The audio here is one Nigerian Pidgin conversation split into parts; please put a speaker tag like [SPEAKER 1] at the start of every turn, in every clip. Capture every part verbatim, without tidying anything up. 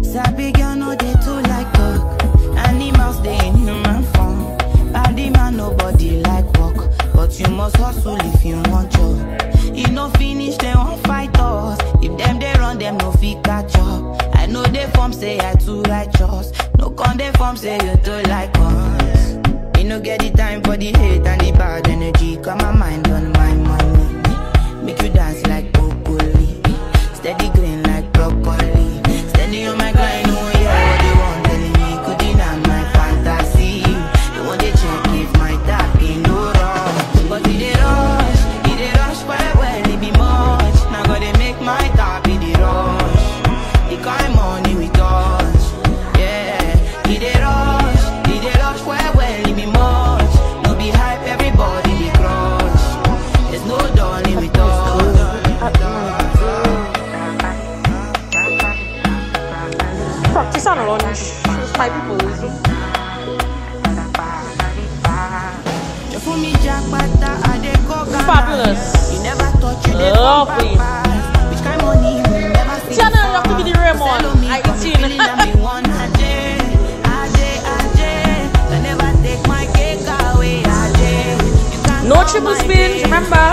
[SPEAKER 1] Sabi girl no they too like talk. Animals they in human form. Body man nobody like walk, but you must hustle if you want job. You no finish they won't fight us. If them they run them no fit catch up. I know they form say I too righteous. No con they form say you too like us. You no get the time for the hate and the bad energy. Got my mind on my money. Make you dance like broccoli. Steady green like broccoli. Steady on my grind, oh yeah. What they want telling me could deny my fantasy. They want they check if my tap in no wrong. But it they rush, it they rush well well, it be much. Now gotta make my tap in the rush. The kind money we touch, yeah. It they rush, it they rush well well, it be much. No be hype, everybody they crush. There's no darling we touch.
[SPEAKER 2] Practice on lunch. My people. Fabulous.
[SPEAKER 1] You never touch you
[SPEAKER 2] lovely.
[SPEAKER 1] Which kind of money you never see.
[SPEAKER 2] Shannon, you have to be the Raymond. I can see it. No triple spins, remember?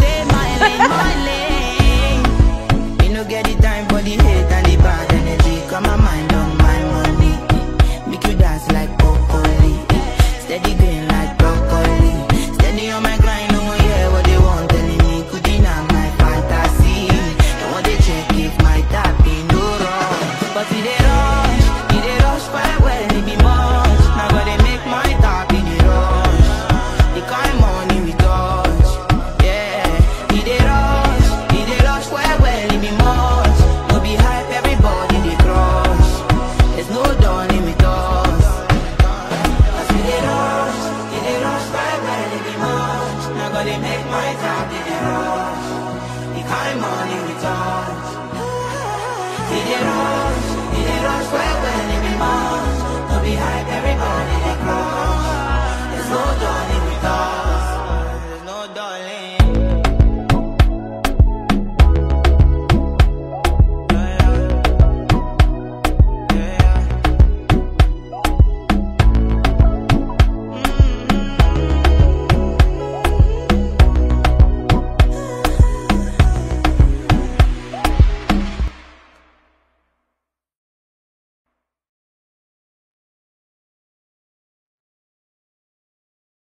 [SPEAKER 1] You no get the time for the hate and the bad energy. Got my mind on my money. Make you dance like broccoli. Steady green like broccoli. Steady on my grind, oh yeah. What they want telling me could deny my fantasy. They want they check if my tap in no wrong. But if they rush, if they rush quite well, it be much. Now gotta make my tap in the rush. The kind money we touch, yeah. If they rush, if they rush quite well, it be much. No be hype, everybody they crush. There's no darling with us. Cause if they rush, if they rush quite well, it be much. Now gotta make my tap in the rush. The kind money we touch. If they rush, if they rush quite well, it be much.